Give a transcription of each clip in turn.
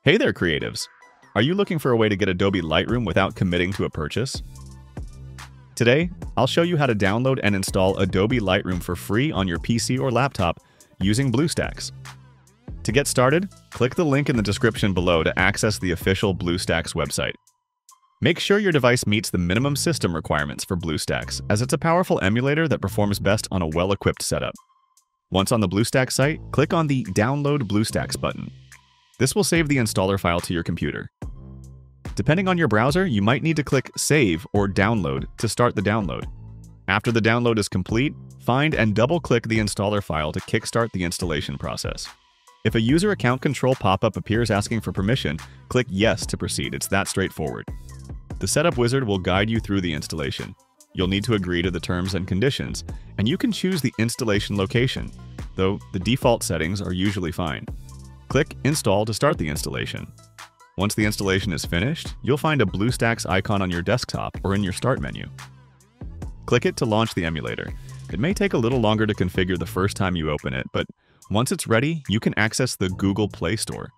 Hey there, creatives! Are you looking for a way to get Adobe Lightroom without committing to a purchase? Today, I'll show you how to download and install Adobe Lightroom for free on your PC or laptop using Bluestacks. To get started, click the link in the description below to access the official Bluestacks website. Make sure your device meets the minimum system requirements for Bluestacks, as it's a powerful emulator that performs best on a well-equipped setup. Once on the Bluestacks site, click on the Download Bluestacks button. This will save the installer file to your computer. Depending on your browser, you might need to click Save or Download to start the download. After the download is complete, find and double-click the installer file to kickstart the installation process. If a user account control pop-up appears asking for permission, click Yes to proceed. It's that straightforward. The setup wizard will guide you through the installation. You'll need to agree to the terms and conditions, and you can choose the installation location, though the default settings are usually fine. Click Install to start the installation. Once the installation is finished, you'll find a Bluestacks icon on your desktop or in your Start menu. Click it to launch the emulator. It may take a little longer to configure the first time you open it, but once it's ready, you can access the Google Play Store.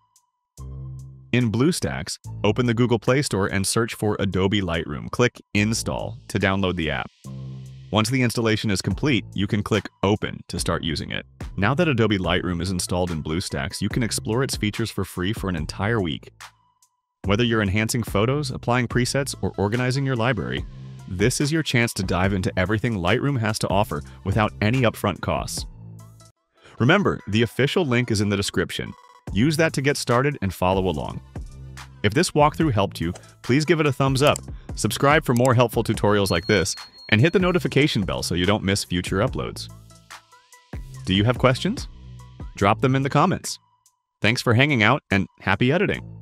In Bluestacks, open the Google Play Store and search for Adobe Lightroom. Click Install to download the app. Once the installation is complete, you can click Open to start using it. Now that Adobe Lightroom is installed in Bluestacks, you can explore its features for free for an entire week. Whether you're enhancing photos, applying presets, or organizing your library, this is your chance to dive into everything Lightroom has to offer without any upfront costs. Remember, the official link is in the description. Use that to get started and follow along. If this walkthrough helped you, please give it a thumbs up, subscribe for more helpful tutorials like this, and hit the notification bell so you don't miss future uploads. Do you have questions? Drop them in the comments. Thanks for hanging out and happy editing!